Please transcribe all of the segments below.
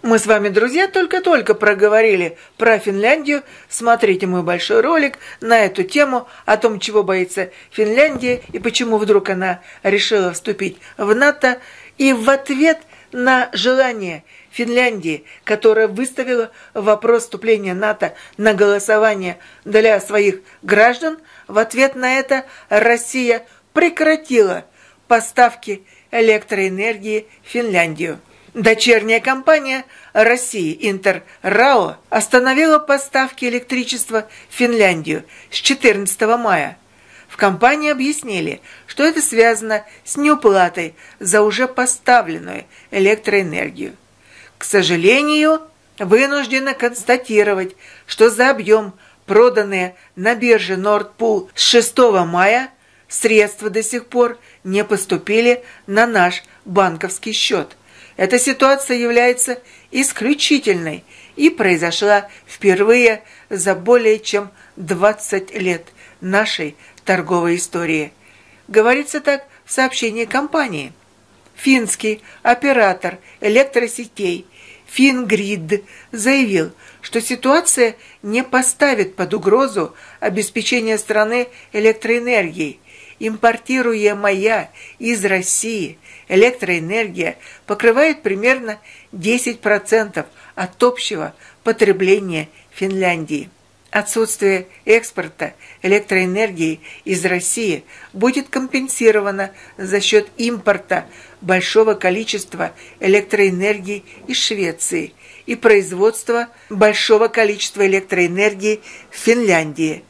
Мы с вами, друзья, только-только проговорили про Финляндию. Смотрите мой большой ролик на эту тему, о том, чего боится Финляндия и почему вдруг она решила вступить в НАТО. И в ответ на желание Финляндии, которая выставила вопрос вступления в НАТО на голосование для своих граждан, в ответ на это Россия прекратила поставки электроэнергии в Финляндию. Дочерняя компания России Интеррао остановила поставки электричества в Финляндию с 14 мая. В компании объяснили, что это связано с неуплатой за уже поставленную электроэнергию. К сожалению, вынуждена констатировать, что за объем, проданные на бирже Nord Pool с 6 мая, средства до сих пор не поступили на наш банковский счет. Эта ситуация является исключительной и произошла впервые за более чем 20 лет нашей торговой истории. Говорится так в сообщении компании. Финский оператор электросетей Фингрид заявил, что ситуация не поставит под угрозу обеспечение страны электроэнергией. Импортируемая из России электроэнергия покрывает примерно 10% от общего потребления Финляндии. Отсутствие экспорта электроэнергии из России будет компенсировано за счет импорта большого количества электроэнергии из Швеции и производства большого количества электроэнергии в Финляндии.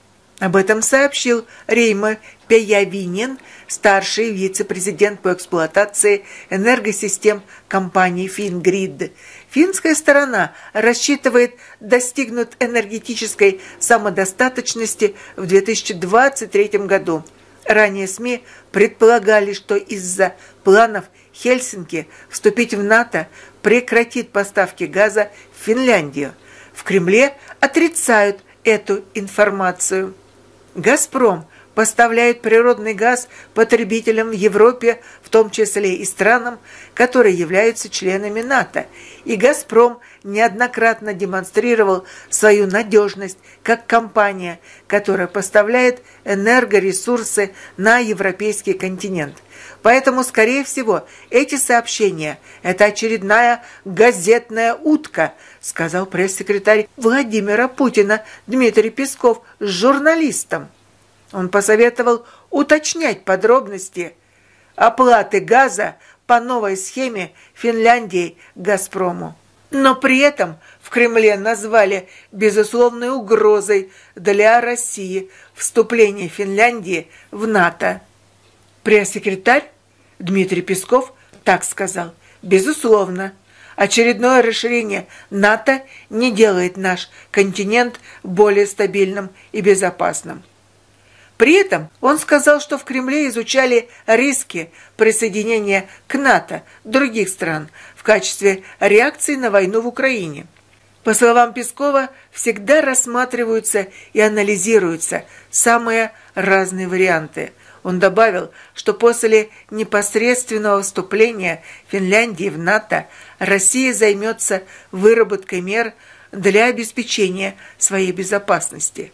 Об этом сообщил Реймо Пеявинен, старший вице-президент по эксплуатации энергосистем компании Фингрид. Финская сторона рассчитывает достигнуть энергетической самодостаточности в 2023 году. Ранее СМИ предполагали, что из-за планов Хельсинки вступить в НАТО прекратит поставки газа в Финляндию. В Кремле отрицают эту информацию. «Газпром» поставляет природный газ потребителям в Европе, в том числе и странам, которые являются членами НАТО. И «Газпром» неоднократно демонстрировал свою надежность как компания, которая поставляет энергоресурсы на европейский континент. Поэтому, скорее всего, эти сообщения – это очередная газетная утка, сказал пресс-секретарь Владимира Путина Дмитрий Песков с журналистом. Он посоветовал уточнять подробности оплаты газа по новой схеме Финляндии «Газпрому». Но при этом в Кремле назвали безусловной угрозой для России вступление Финляндии в НАТО. Пресс-секретарь Дмитрий Песков так сказал: «Безусловно, очередное расширение НАТО не делает наш континент более стабильным и безопасным». При этом он сказал, что в Кремле изучали риски присоединения к НАТО других стран в качестве реакции на войну в Украине. По словам Пескова, всегда рассматриваются и анализируются самые разные варианты. Он добавил, что после непосредственного вступления Финляндии в НАТО Россия займется выработкой мер для обеспечения своей безопасности.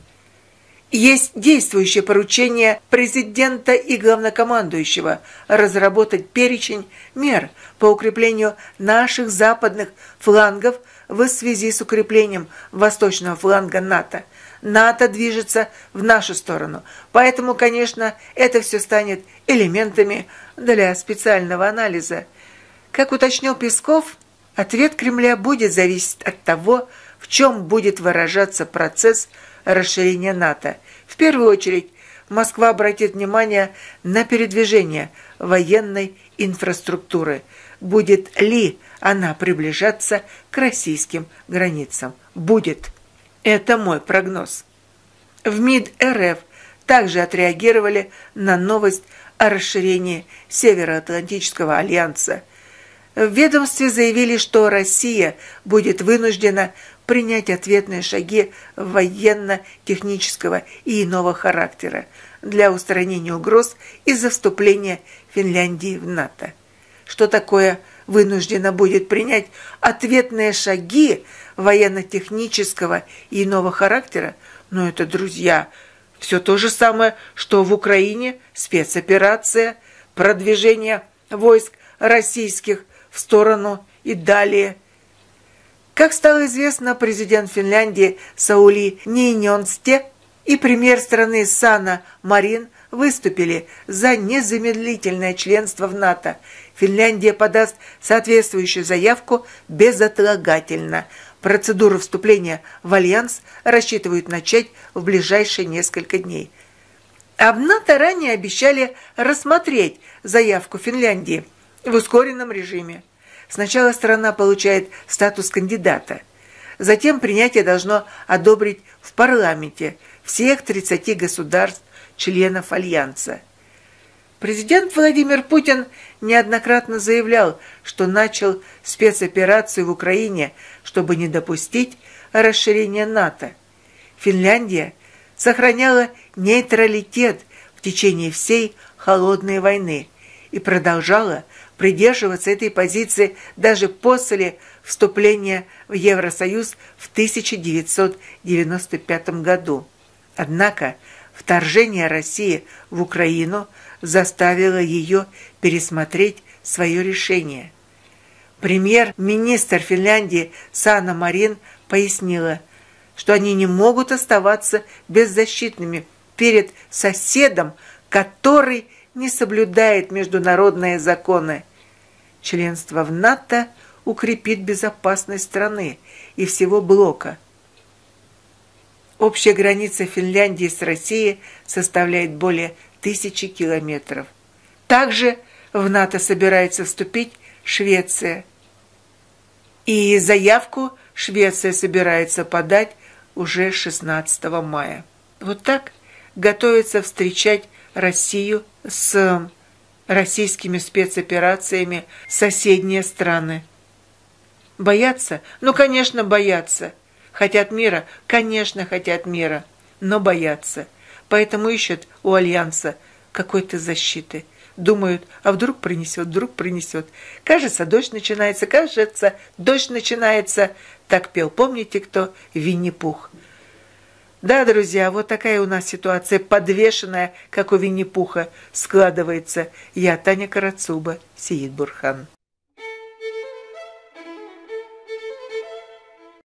Есть действующее поручение президента и главнокомандующего разработать перечень мер по укреплению наших западных флангов в связи с укреплением восточного фланга НАТО. НАТО движется в нашу сторону, поэтому, конечно, это все станет элементами для специального анализа. Как уточнил Песков, ответ Кремля будет зависеть от того, в чем будет выражаться процесс расширения НАТО. В первую очередь, Москва обратит внимание на передвижение военной инфраструктуры. Будет ли она приближаться к российским границам? Будет. Это мой прогноз. В МИД РФ также отреагировали на новость о расширении Североатлантического альянса. В ведомстве заявили, что Россия будет вынуждена принять ответные шаги военно-технического и иного характера для устранения угроз из-за вступления Финляндии в НАТО. Что такое вынуждена будет принять ответные шаги военно-технического и иного характера, но это, друзья, все то же самое, что в Украине спецоперация, продвижение войск российских в сторону и далее. Как стало известно, президент Финляндии Саули Ниинистö и премьер страны Санна Марин выступили за незамедлительное членство в НАТО. Финляндия подаст соответствующую заявку безотлагательно. Процедуру вступления в альянс рассчитывают начать в ближайшие несколько дней. А в НАТО ранее обещали рассмотреть заявку Финляндии в ускоренном режиме. Сначала страна получает статус кандидата. Затем принятие должно одобрить в парламенте всех 30 государств, членов Альянса. Президент Владимир Путин неоднократно заявлял, что начал спецоперацию в Украине, чтобы не допустить расширения НАТО. Финляндия сохраняла нейтралитет в течение всей холодной войны и продолжала придерживаться этой позиции даже после вступления в Евросоюз в 1995 году. Однако вторжение России в Украину заставило ее пересмотреть свое решение. Премьер-министр Финляндии Санна Марин пояснила, что они не могут оставаться беззащитными перед соседом, который не соблюдает международные законы. Членство в НАТО укрепит безопасность страны и всего блока. Общая граница Финляндии с Россией составляет более 1000 километров. Также в НАТО собирается вступить Швеция. И заявку Швеция собирается подать уже 16 мая. Вот так готовится встречать Россию с российскими спецоперациями соседние страны. Боятся? Ну, конечно, боятся. Хотят мира? Конечно, хотят мира, но боятся. Поэтому ищут у Альянса какой-то защиты. Думают, а вдруг принесет, вдруг принесет. Кажется, дождь начинается, кажется, дождь начинается. Так пел, помните кто? Винни-Пух. Да, друзья, вот такая у нас ситуация, подвешенная, как у Винни-Пуха, складывается. Я Таня Карацуба, Сеид Бурхан.